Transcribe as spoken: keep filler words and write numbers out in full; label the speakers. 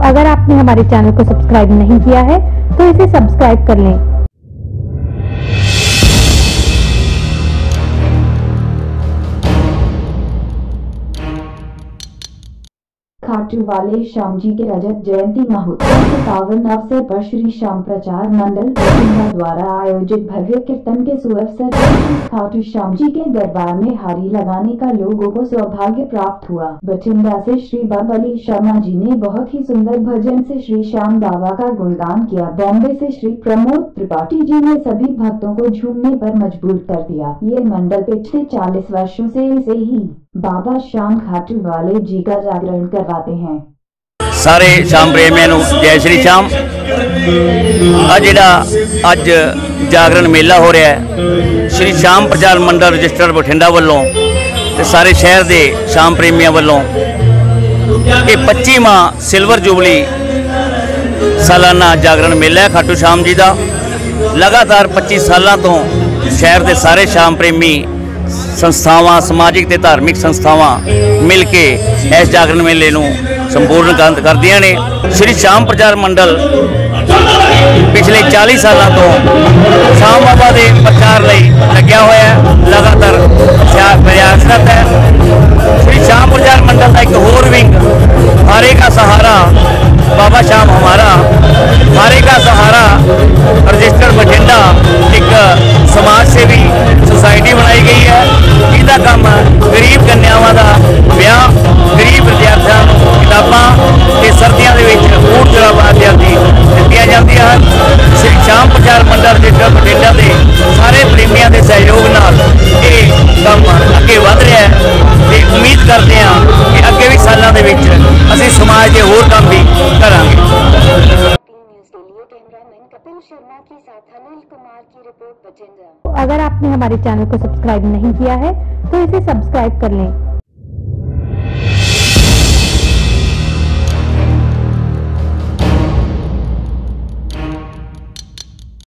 Speaker 1: अगर आपने हमारे चैनल को सब्सक्राइब नहीं किया है तो इसे सब्सक्राइब कर लें।
Speaker 2: खाटू वाले श्याम जी के रजत जयंती महोत्सव के पावन अवसर पर श्री श्याम प्रचार मंडल बठिंडा द्वारा आयोजित भव्य कीर्तन के सुअवसर पर श्री खाटू श्याम जी के दरबार में हारी लगाने का लोगों को सौभाग्य प्राप्त हुआ। बठिंडा से श्री बबली शर्मा जी ने बहुत ही सुंदर भजन से श्री श्याम बाबा का गुणगान किया। बॉम्बे से श्री प्रमोद त्रिपाठी जी ने सभी भक्तों को झूमने पर मजबूर कर दिया। ये मंडल पिछले चालीस वर्षों से इसे ही बाबा श्याम खाटू वाले जी का जागरण करवाते हैं।
Speaker 3: सारे श्याम प्रेमियों नूं जय श्री श्याम। आ जिहड़ा अज जागरण मेला हो रहा है श्री श्याम प्रचार मंडल रजिस्टर बठिंडा वालों ते सारे शहर के श्याम प्रेमियों वालों ये पच्चीवां सिल्वर जुबली सालाना जागरण मेला है खाटू श्याम जी का। लगातार पच्चीस सालों तो शहर के सारे श्याम प्रेमी संस्थावां समाजिक ते धार्मिक संस्थावां मिल के इस जागरण मेले नूं संपूर्ण करदियां ने। श्री श्याम प्रचार मंडल पिछले चालीस सालों तो श्याम बाबा के प्रचार लई लग्या होया है, लगातार प्रयासरत है। श्री श्याम प्रचार मंडल का एक होर विंग हारे का सहारा बाबा श्याम हमारा, हारे का सहारा रजिस्टर बठिंडा एक समाज सेवी सोसाइटी बनाई गई है। इसका काम गरीब कन्यावां का ब्याह, गरीब विद्यार्थियों को किताबां ते सर्दियों के ऊट जलावा आदि दित्तियां जांदियां हन। श्री श्याम प्रचार मंडल रजिस्टर बठिंडा के सारे प्रेमियों के सहयोग नाल ये काम अगे वध रहा है ते उम्मीद करते हैं कि अगे भी सालों के विच असीं समाज के होर काम भी करांगे।
Speaker 1: अगर आपने हमारे चैनल को सब्सक्राइब नहीं किया है तो इसे सब्सक्राइब कर लें।